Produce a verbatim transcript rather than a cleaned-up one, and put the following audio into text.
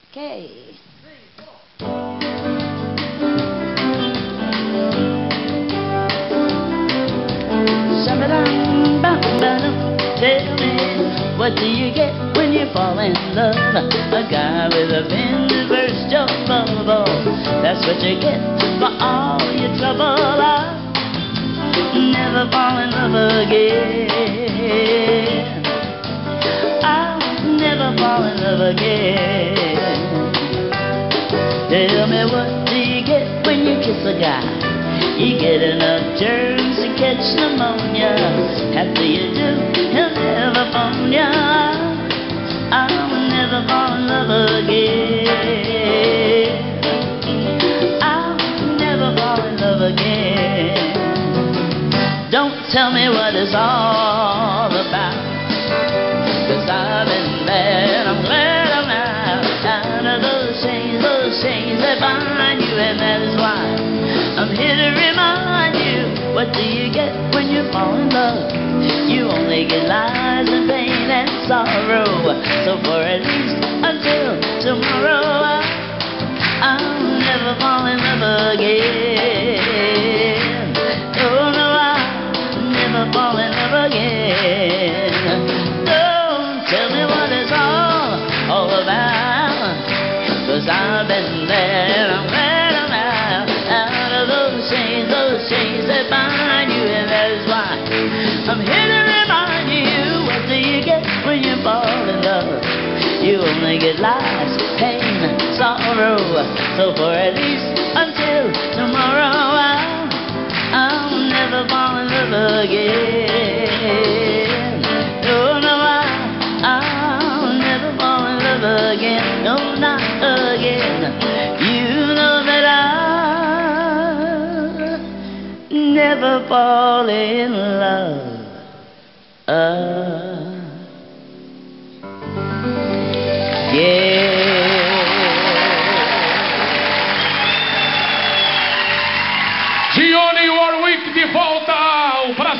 Okay. Tell me, what do you get when you fall in love? A guy with a pen to burst your bubble. That's what you get for all your trouble. I'll never fall in love again. I'll never fall in love again. Tell me, what do you get when you kiss a guy? You get enough germs to catch pneumonia. After you do, he'll never phone ya. I'll never fall in love again. I'll never fall in love again. Don't tell me what it's all about, 'cause I've been bad, I'm glad I'm out. Out of those chains, those chains that bind you, and that is why I'm here to remind you. What do you get when you fall in love? You only get lies and pain and sorrow. So for at least until tomorrow, I'll never fall in love again. Oh no, I'll never fall in love again. Don't tell me what it's all, all about, 'cause I've been there, I'm glad I'm out. Out of those chains, those chains that bind you, and that is why I'm here to remind you. What do you get when you fall in love? You only get lies, pain, sorrow. So for at least until tomorrow, I'll, I'll never fall in love again. Oh no, I'll, I'll never fall in love again. No, not again. You know that I'll never fall in love again. Gione Warwick de volta ao Brasil.